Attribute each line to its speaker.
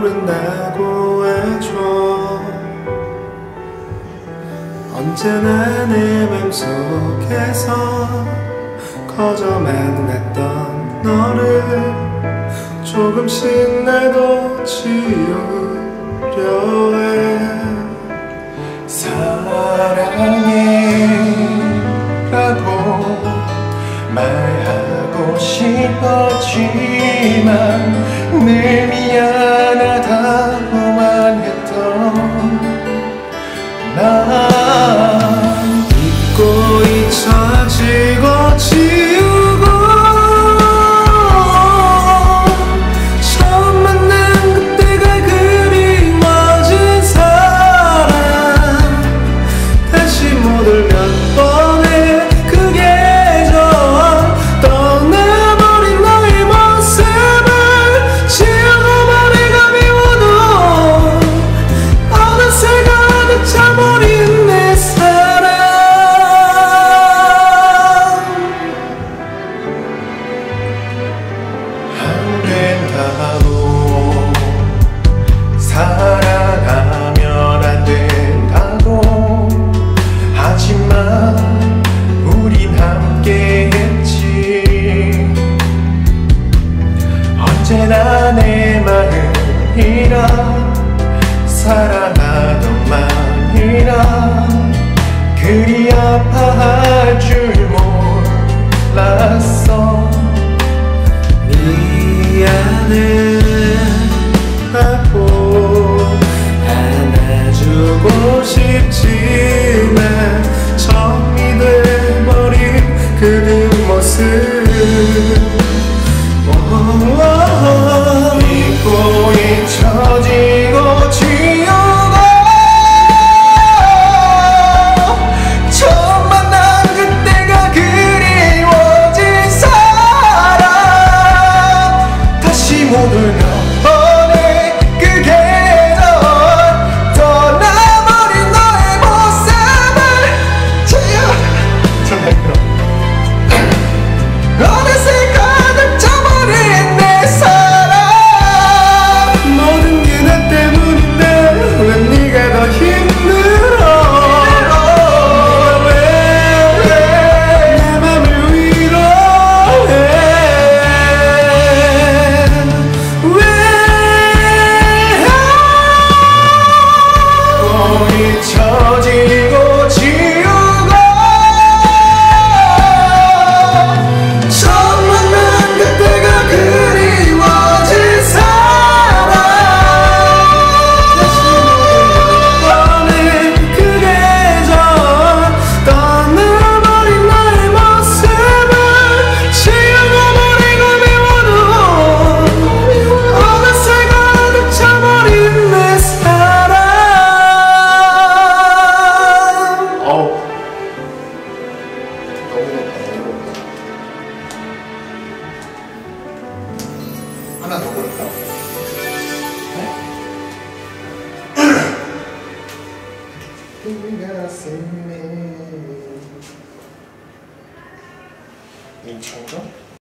Speaker 1: 모른다고 해줘. 언제나 내 맘속에서 커져만 갔던 너를 조금씩 나도 지우려 해.
Speaker 2: 사랑해라고 말하고 싶었지만 늘 미안하다고만 했던 난
Speaker 1: 잊고 잊혀지고 지우고 처음 만난 그때가 그리워진 사람 다시 못 올 몇 번의 그 계절 떠나버린 너의 모습을 지우고 머리가 미워도 어느새 가득 차버린 내 사랑.
Speaker 2: 안 된다고 사랑하면 안 된다고 하지만 우린 함께 했지. 언제나 내 마음이라 사랑하던 마음이라 그리 아파할 줄 몰랐어.
Speaker 1: 미안해라고 안아주고 싶지만 정이 돼버린 그 뒷모습
Speaker 2: 잊고 잊혀지고 지우고 처음 만난 그때가 그리워진 사람 다시 못 올 몇 번의 그 계절 떠나버린 너의 모습을 어느새 가득 차버린 내 사랑.
Speaker 1: 모든 게 나 때문인데 왜 네가 더 힘들어. 왜 내 맘을 위로해. 왜
Speaker 2: 잊혀지고 지우고 처음 만난 그때가 그리워진 사람
Speaker 1: 다시 못올 그 계절 떠나버린 나의 모습을 지우고 버리고 미워도 어느새 가득 차버린 내 사랑.
Speaker 2: 어우 너무 높아. 하나 더 볼까? 인천가?